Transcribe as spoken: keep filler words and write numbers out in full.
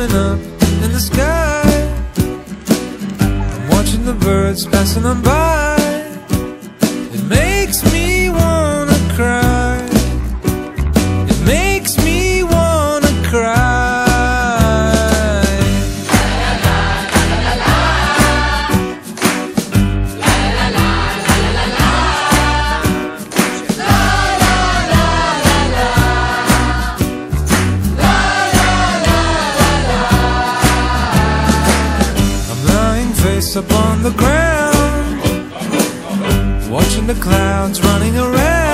coming up in the sky. I'm watching the birds passing on by. It makes me wanna cry. It makes me wanna cry. Up on the ground, watching the clouds running around.